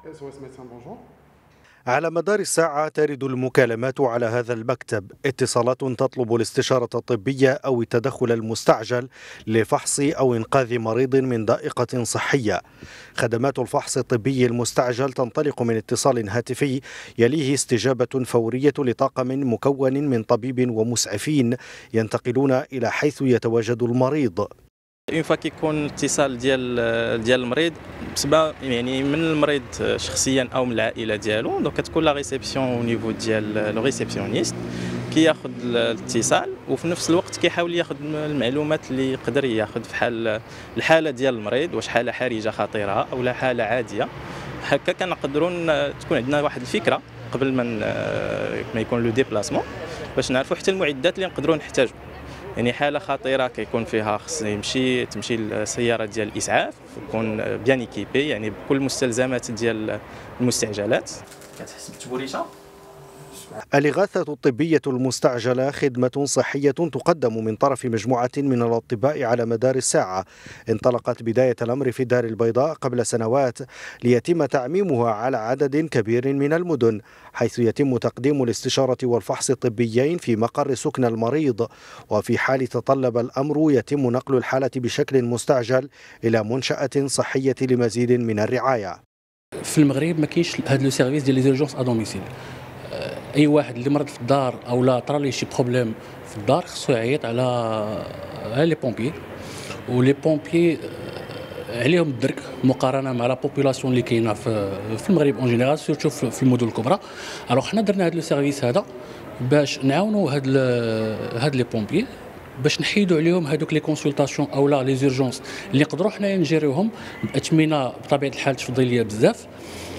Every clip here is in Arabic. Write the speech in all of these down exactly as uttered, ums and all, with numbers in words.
على مدار الساعة ترد المكالمات على هذا المكتب، اتصالات تطلب الاستشارة الطبية أو التدخل المستعجل لفحص أو إنقاذ مريض من ضائقة صحية. خدمات الفحص الطبي المستعجل تنطلق من اتصال هاتفي يليه استجابة فورية لطاقم مكون من طبيب ومسعفين ينتقلون إلى حيث يتواجد المريض. اون فوا كيكون الاتصال ديال ديال المريض بسبب يعني من المريض شخصيا او من العائله ديالو، دونك كتكون لا ريسبسيون او نيفو ديال لو ريسبسيونيست كياخذ الاتصال وفي نفس الوقت كيحاول ياخذ المعلومات اللي يقدر ياخذ في حال الحاله ديال المريض، واش حاله حرجه خطيره او لا حاله عاديه. هكا كنقدروا تكون عندنا واحد الفكره قبل ما ما يكون لو ديبلاسمون باش نعرفوا حتى المعدات اللي نقدروا نحتاجوا. يعني حاله خطيره كيكون فيها خص يمشي تمشي السياره ديال الاسعاف تكون بيان ايكيبي، يعني بكل المستلزمات ديال المستعجلات. كتحس بالتبوريشه. الإغاثة الطبية المستعجلة خدمة صحية تقدم من طرف مجموعة من الأطباء على مدار الساعة. انطلقت بداية الأمر في الدار البيضاء قبل سنوات ليتم تعميمها على عدد كبير من المدن، حيث يتم تقديم الاستشارة والفحص الطبيين في مقر سكن المريض، وفي حال تطلب الأمر يتم نقل الحالة بشكل مستعجل إلى منشأة صحية لمزيد من الرعاية. في المغرب ما كاينش هذا لو سيرفيس ديال لي زورجونس ا دوميسيل. اي واحد اللي مرض في الدار او لا طرا ليه شي بروبليم في الدار خصو يعيط على على لي بومبيي، ولي بومبيي عليهم الدرك مقارنه مع لا بوبولاسيون اللي كاينه في في المغرب اون جينيرال، سورتو في المدن الكبرى. الوغ حنا درنا هذا لو سيرفيس هذا باش نعاونوا هاد هاد لي بومبيي باش نحيدوا عليهم هذوك لي كونسلطاسيون او لا لي زورجونس اللي نقدروا حنايا نجيريوهم باثمنه بطبيعه الحال تفضيليه بزاف.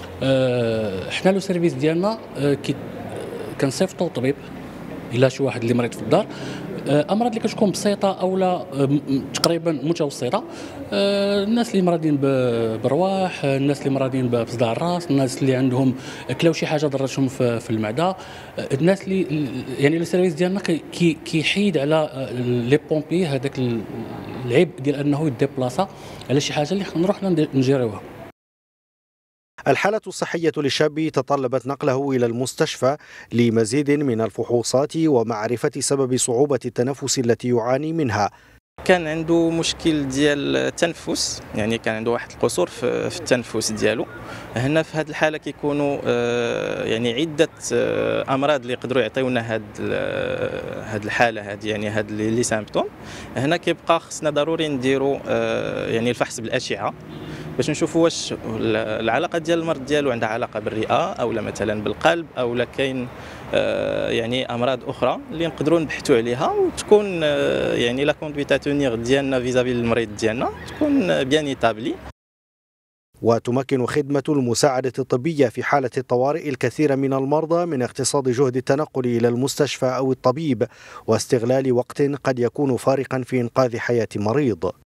أه حنا لو سيرفيس ديالنا أه كي كنصيفطوا طبيب الا شي واحد اللي مريض في الدار، امراض اللي كتكون بسيطه او لا تقريبا متوسطه، الناس اللي مرضين بالرواح، الناس اللي مرضين بصداع الراس، الناس اللي عندهم كلاو شي حاجه ضرتهم في المعده، الناس اللي يعني السيرفيس ديالنا كيحيد على لي بومبي هذاك العيب ديال انه يديبلاصا على شي حاجه اللي نروح نجيروها. الحالة الصحية للشاب تطلبت نقله إلى المستشفى لمزيد من الفحوصات ومعرفة سبب صعوبة التنفس التي يعاني منها. كان عنده مشكل ديال التنفس، يعني كان عنده واحد القصور في التنفس ديالو. هنا في هذه الحاله كيكونوا يعني عده امراض اللي يقدروا يعطيونا هاد هاد الحاله هذه، يعني هاد لي سيمبتوم. هنا كيبقى خصنا ضروري نديروا يعني الفحص بالاشعه باش نشوفوا واش العلاقه ديال المرض ديالو عندها علاقه بالرئه او لا مثلا بالقلب او لا كاين يعني امراض اخرى اللي نقدروا نبحثوا عليها، وتكون يعني لا كوندويت تونيغ ديالنا فيزافي المريض ديالنا تكون بيان ايتابلي. وتمكن خدمة المساعدة الطبية في حالة الطوارئ الكثير من المرضى من اقتصاد جهد التنقل إلى المستشفى أو الطبيب واستغلال وقت قد يكون فارقا في إنقاذ حياة مريض.